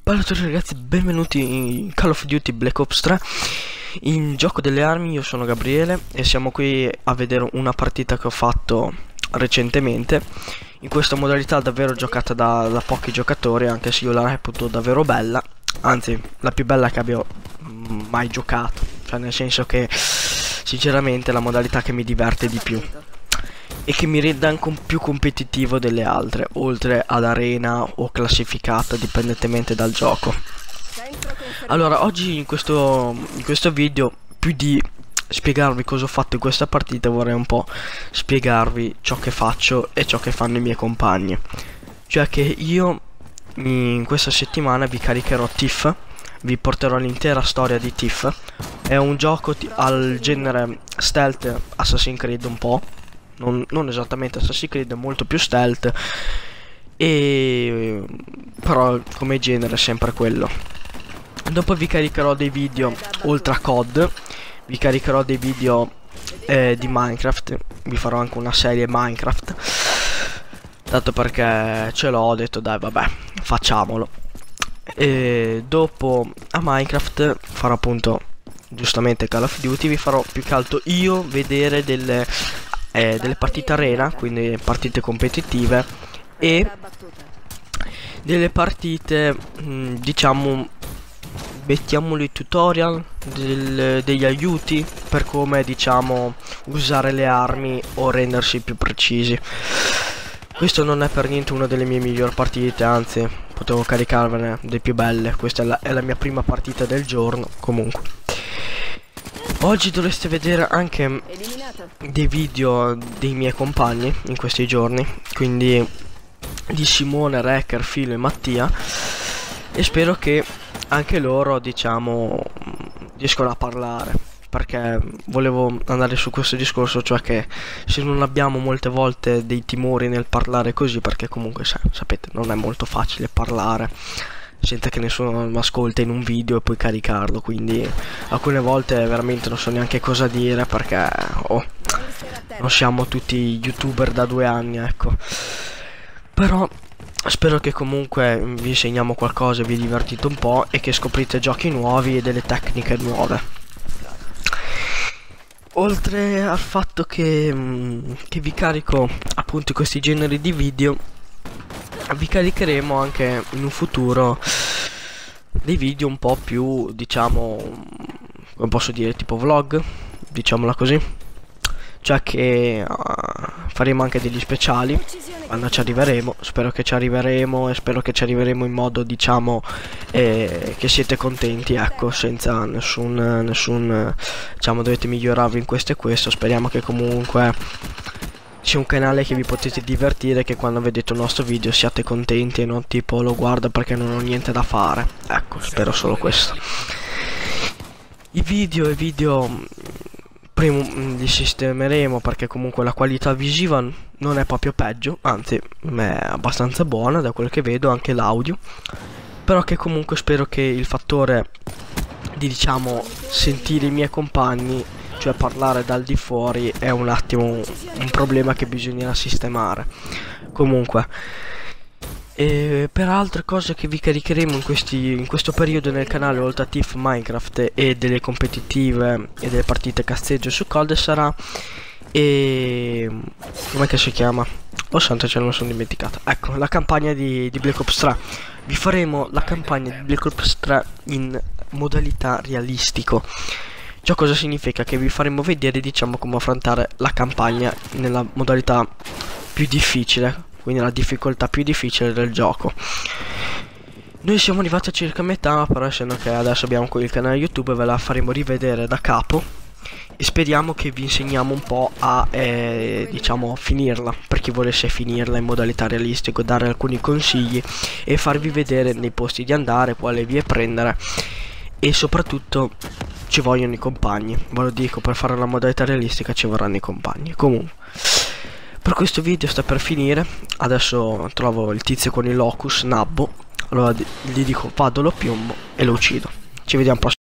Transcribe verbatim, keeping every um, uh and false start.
Ciao a tutti ragazzi, benvenuti in Call of Duty Black Ops tre, in gioco delle armi. Io sono Gabriele e siamo qui a vedere una partita che ho fatto recentemente in questa modalità davvero giocata da, da pochi giocatori, anche se io la reputo davvero bella, anzi la più bella che abbia mai giocato, cioè nel senso che sinceramente è la modalità che mi diverte di più e che mi rende anche più competitivo delle altre, oltre ad arena o classificato, dipendentemente dal gioco. Allora, oggi in questo, in questo video, più di spiegarvi cosa ho fatto in questa partita, vorrei un po' spiegarvi ciò che faccio e ciò che fanno i miei compagni. Cioè che io in questa settimana vi caricherò Thief, vi porterò l'intera storia di Thief. È un gioco al genere stealth Assassin's Creed un po'. Non, non esattamente Assassin's Creed, è molto più stealth, e però come genere è sempre quello. Dopo vi caricherò dei video oltre a C O D, vi caricherò dei video eh, di Minecraft, vi farò anche una serie Minecraft, tanto perché ce l'ho, ho detto dai vabbè facciamolo. E dopo a Minecraft farò appunto giustamente Call of Duty, vi farò più che altro io vedere delle Eh, delle partite arena, quindi partite competitive, e delle partite mh, diciamo, mettiamoli tutorial, del, degli aiuti per come diciamo usare le armi o rendersi più precisi. Questo non è per niente una delle mie migliori partite, anzi potevo caricarvene delle più belle. Questa è la, è la mia prima partita del giorno. Comunque oggi dovreste vedere anche dei video dei miei compagni in questi giorni, quindi di Simone, Wrecker, Filo e Mattia, e spero che anche loro diciamo riescono a parlare, perché volevo andare su questo discorso, cioè che se non abbiamo molte volte dei timori nel parlare così, perché comunque sa sapete non è molto facile parlare senza che nessuno mi ascolta in un video e poi caricarlo, quindi alcune volte veramente non so neanche cosa dire, perché oh, non siamo tutti youtuber da due anni, ecco. Però spero che comunque vi insegniamo qualcosa, vi divertite un po' e che scoprite giochi nuovi e delle tecniche nuove. Oltre al fatto che, mh, che vi carico appunto questi generi di video, vi caricheremo anche in un futuro dei video un po' più, diciamo, come posso dire, tipo vlog, diciamola così, cioè che uh, faremo anche degli speciali quando ci arriveremo. Spero che ci arriveremo e spero che ci arriveremo in modo, diciamo, eh, che siete contenti, ecco, senza nessun, nessun diciamo, dovete migliorarvi in questo e questo. Speriamo che comunque c'è un canale che vi potete divertire, che quando vedete il nostro video siate contenti e non tipo lo guardo perché non ho niente da fare. Ecco, spero solo questo. I video e video prima li sistemeremo, perché comunque la qualità visiva non è proprio peggio, anzi è abbastanza buona da quel che vedo, anche l'audio, però che comunque spero che il fattore di diciamo sentire i miei compagni, cioè parlare dal di fuori, è un attimo un problema che bisognerà sistemare. Comunque e per altre cose che vi caricheremo in, questi, in questo periodo nel canale, oltre a Thief, Minecraft e delle competitive e delle partite cazzeggio su C O D, sarà e com'è che si chiama? Oh santo, ce lo sono dimenticato. Ecco, la campagna di, di Black Ops tre. Vi faremo la campagna di Black Ops tre in modalità realistico. Ciò cosa significa? Che vi faremo vedere, diciamo, come affrontare la campagna nella modalità più difficile, quindi la difficoltà più difficile del gioco. Noi siamo arrivati a circa metà, però essendo che adesso abbiamo il canale YouTube ve la faremo rivedere da capo e speriamo che vi insegniamo un po' a eh, diciamo finirla, per chi volesse finirla in modalità realistico, dare alcuni consigli e farvi vedere nei posti di andare, quale vie prendere, e soprattutto ci vogliono i compagni, ve lo dico, per fare la modalità realistica ci vorranno i compagni. Comunque per questo video sta per finire, adesso trovo il tizio con il locus, Nabbo, allora gli dico vado lo piombo e lo uccido. Ci vediamo prossimo.